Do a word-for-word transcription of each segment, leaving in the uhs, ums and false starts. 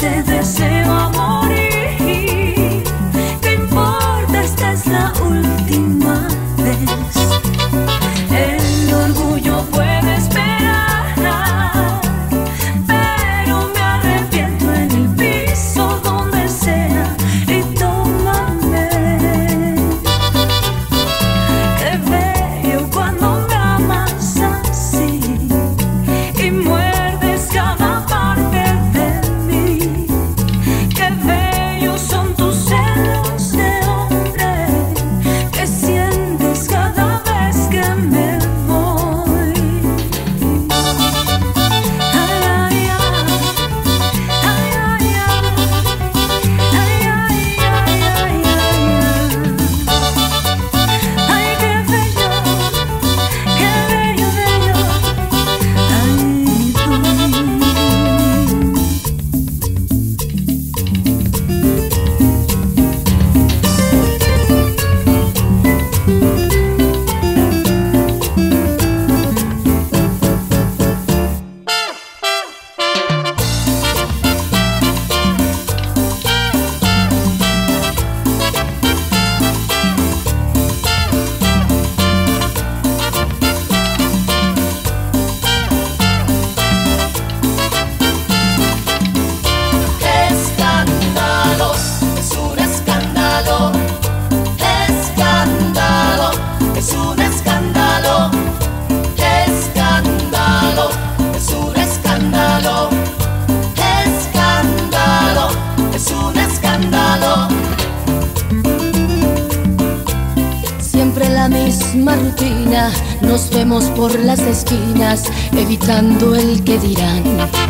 te deseo a morir. ¿Qué importa? Esta es la última vez. El orgullo puede esperar, pero me arrepiento en el piso donde sea. Y tómame. Qué bello cuando me amas así y muerdes cada parte de mí. Qué bellos son tus celos de hombre que sientes cada vez que me voy. Ay, ay, ay, ay, ay, ay, ay, ay, ay, ay, qué bello, qué bello, bello, ay, tú. Escándalo, es un escándalo. Escándalo, es un escándalo. Escándalo, es un escándalo. Escándalo, es un escándalo. Siempre la misma rutina, nos vemos por las esquinas, evitando el que dirán.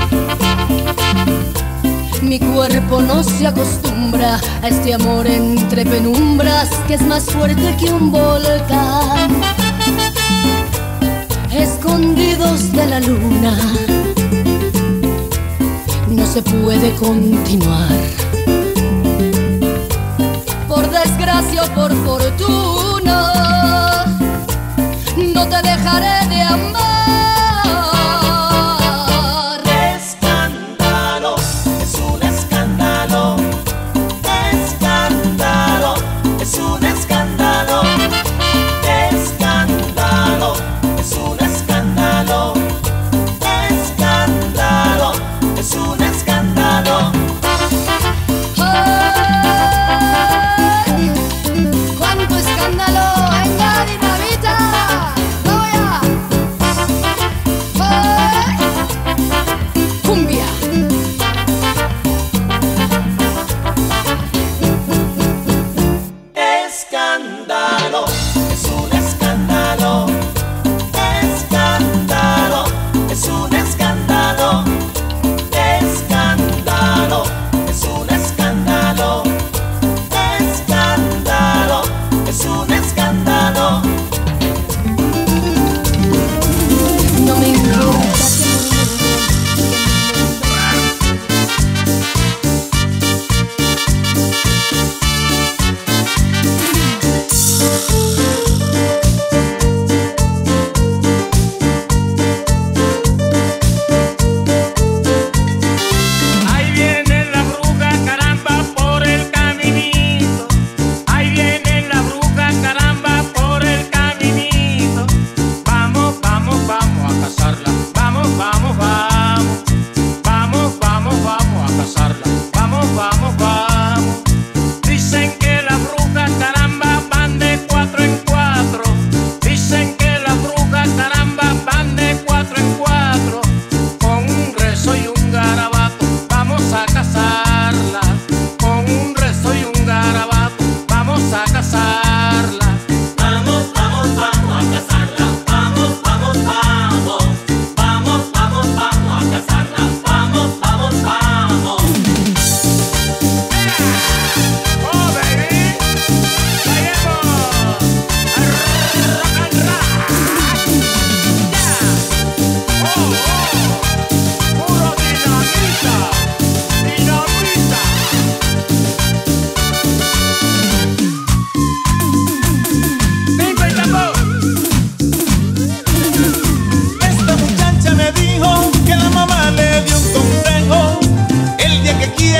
Mi cuerpo no se acostumbra a este amor entre penumbras que es más fuerte que un volcán. Escondidos de la luna, no se puede continuar. Por desgracia o por fortuna, no te dejaré de amar. Escándalo, es un escándalo. Escándalo, es un escándalo. Escándalo, es un escándalo. Escándalo, es un escándalo. ¡Ay! ¡Cuánto escándalo! ¡Venga, dinamita! ¡Voy a!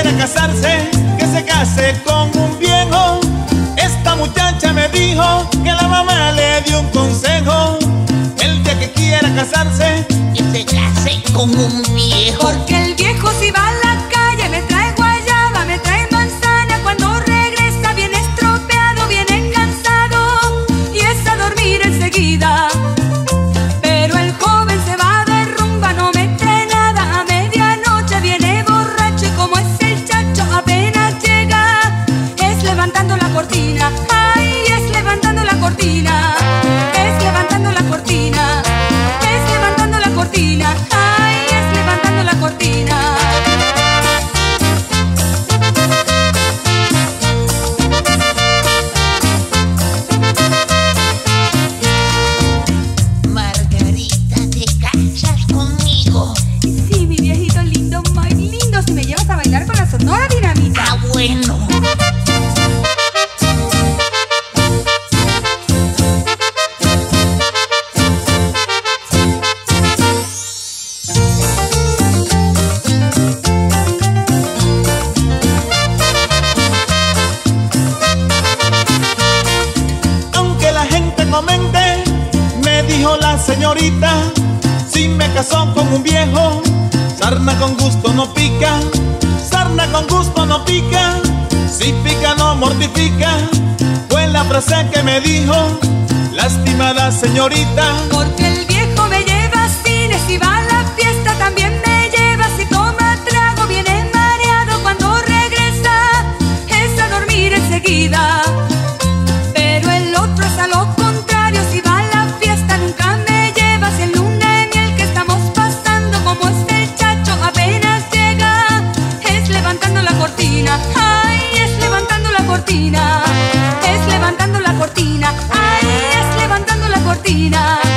quiera casarse, que se case con un viejo. Esta muchacha me dijo que la mamá le dio un consejo. El día que quiera casarse, que se case con un viejo. Porque el viejo si va a la calle me trae guayaba, me trae manzana. Cuando regresa viene estropeado, viene cansado y es a dormir enseguida. Pero el joven se va de rumba, no me trae nada. A medianoche viene borracho y como es el chacho apenas llega, es levantando la cortina. Ay, es levantando la cortina. Es levantando la cortina. Es levantando la cortina. Ay, es levantando la cortina. Margarita, ¿te casas conmigo? Sí, mi viejito lindo, muy lindo, si me llevas a bailar con la Sonora Dinamita. Ah, bueno. aunque la gente comente, me dijo la señorita, si me casó con un viejo, sarna con gusto no pica, sarna con gusto no pica, si pica no mortifica, fue la frase que me dijo la estimada señorita. Porque el viejo me lleva a cine, si va a la fiesta también me lleva. Si toma trago viene mareado, cuando regresa es a dormir enseguida. Pero el otro es a lo contrario, si va a la fiesta nunca me lleva. Si en luna de miel que estamos pasando, como es el chacho apenas llega, es levantando la cortina. Ay, es levantando la cortina. Es levantando la cortina. Ay, es levantando la cortina.